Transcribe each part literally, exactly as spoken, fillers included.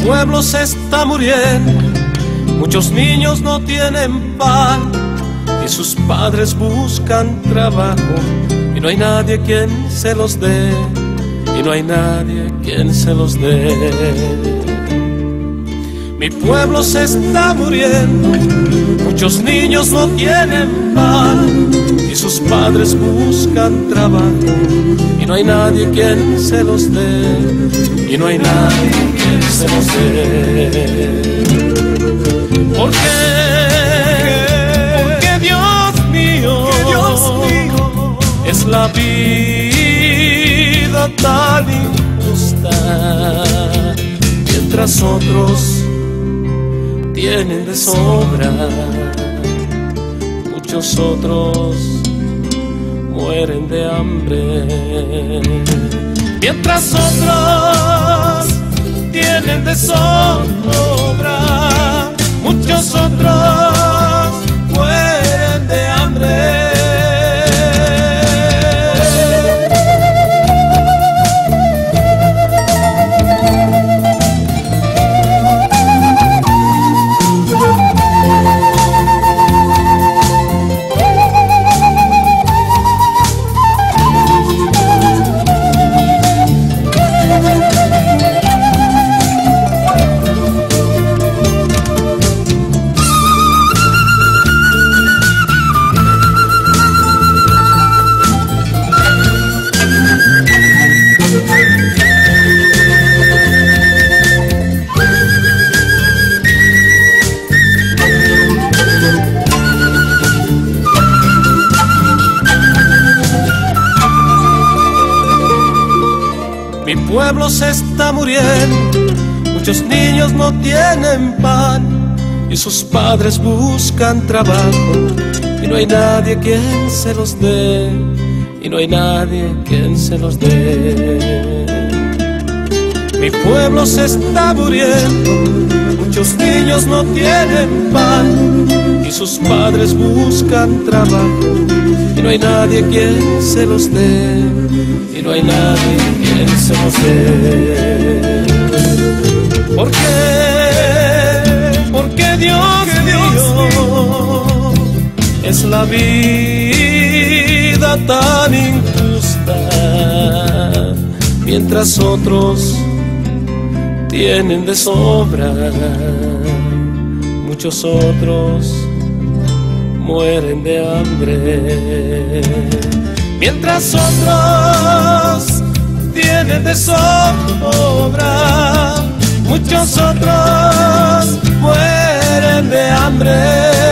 pueblo se está muriendo, muchos niños no tienen pan y sus padres buscan trabajo y no hay nadie quien se los dé, y no hay nadie quien se los dé. Mi pueblo se está muriendo, muchos niños no tienen pan y sus padres buscan trabajo y no hay nadie quien se los dé, y no hay nadie quien se los dé. ¿Por qué? Porque Dios mío, Dios mío, es la vida tan injusta, mientras otros tienen de sobra, muchos otros mueren de hambre. Mientras otros tienen de sobra, muchos otros mueren de hambre. Mi pueblo se está muriendo, muchos niños no tienen pan y sus padres buscan trabajo y no hay nadie quien se los dé, y no hay nadie quien se los dé. Mi pueblo se está muriendo, muchos niños no tienen pan y sus padres buscan trabajo y no hay nadie quien se los dé, y no hay nadie quien se los dé. ¿Por qué? Porque Dios, mío, es la vida tan injusta, mientras otros tienen de sobra, muchos otros mueren de hambre. Mientras otros tienen de sobra, muchos otros mueren de hambre.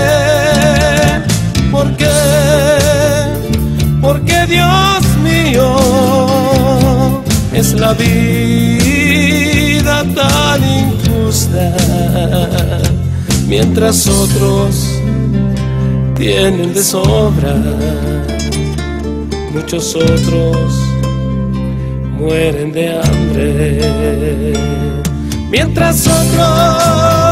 ¿Por qué? Porque Dios mío es la vida tan injusta, mientras otros tienen de sobra, muchos otros mueren de hambre. Mientras otros